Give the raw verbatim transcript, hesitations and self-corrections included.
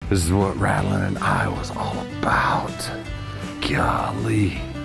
This is what Rattling and I was all about. Golly.